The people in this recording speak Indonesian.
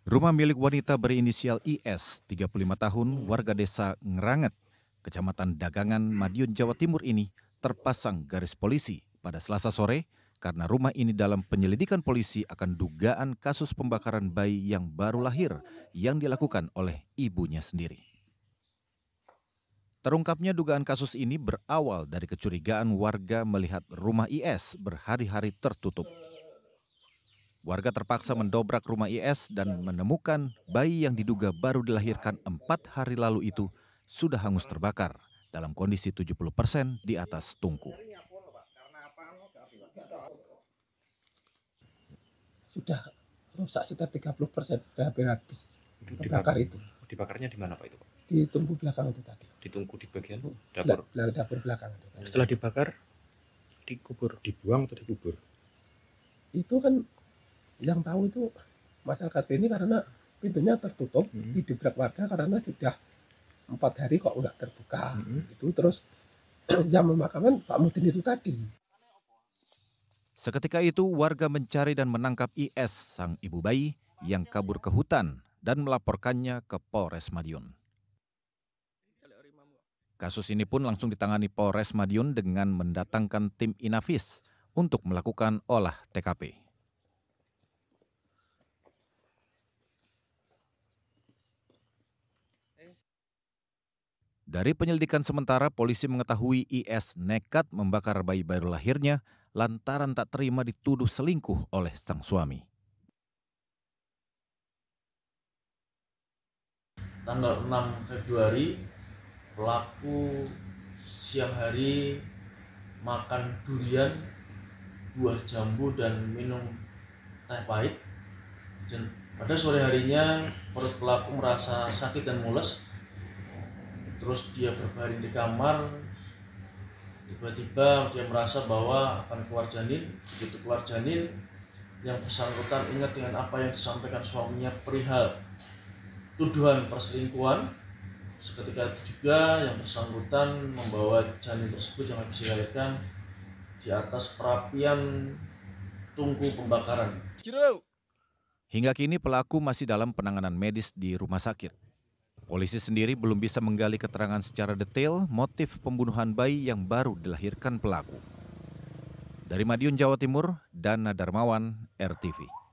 Rumah milik wanita berinisial IS, 35 tahun, warga desa Ngeranget, Kecamatan Dagangan, Madiun, Jawa Timur ini terpasang garis polisi pada Selasa sore karena rumah ini dalam penyelidikan polisi akan dugaan kasus pembakaran bayi yang baru lahir yang dilakukan oleh ibunya sendiri. Terungkapnya dugaan kasus ini berawal dari kecurigaan warga melihat rumah IS berhari-hari tertutup. Warga terpaksa mendobrak rumah IS dan menemukan bayi yang diduga baru dilahirkan 4 hari lalu itu sudah hangus terbakar dalam kondisi 70% di atas tungku. Sudah rusak sekitar 30%, sudah hampir habis terbakar itu. Dibakarnya di mana Pak itu Pak? Di tungku belakang itu tadi. Di tungku di bagian dapur. Dapur belakang itu tadi. Setelah dibakar, dikubur, dibuang atau dikubur? Itu kan yang tahu itu masyarakat ini karena pintunya tertutup, didobrak warga karena sudah 4 hari kok nggak terbuka. Itu terus yang memakamkan Pak Mudin itu tadi. Seketika itu warga mencari dan menangkap IS, sang ibu bayi yang kabur ke hutan dan melaporkannya ke Polres Madiun. Kasus ini pun langsung ditangani Polres Madiun dengan mendatangkan tim Inafis untuk melakukan olah TKP. Dari penyelidikan sementara, polisi mengetahui IS nekat membakar bayi baru lahirnya lantaran tak terima dituduh selingkuh oleh sang suami. Tanggal 6 Februari, pelaku siang hari makan durian, buah jambu, dan minum teh pahit. Dan pada sore harinya perut pelaku merasa sakit dan mules. Terus dia berbaring di kamar, tiba-tiba dia merasa bahwa akan keluar janin. Begitu keluar janin, yang bersangkutan ingat dengan apa yang disampaikan suaminya perihal tuduhan perselingkuhan. Seketika itu juga yang bersangkutan membawa janin tersebut yang habis dilahirkan di atas perapian tungku pembakaran. Hingga kini pelaku masih dalam penanganan medis di rumah sakit. Polisi sendiri belum bisa menggali keterangan secara detail motif pembunuhan bayi yang baru dilahirkan pelaku. Dari Madiun, Jawa Timur, Dana Darmawan, RTV.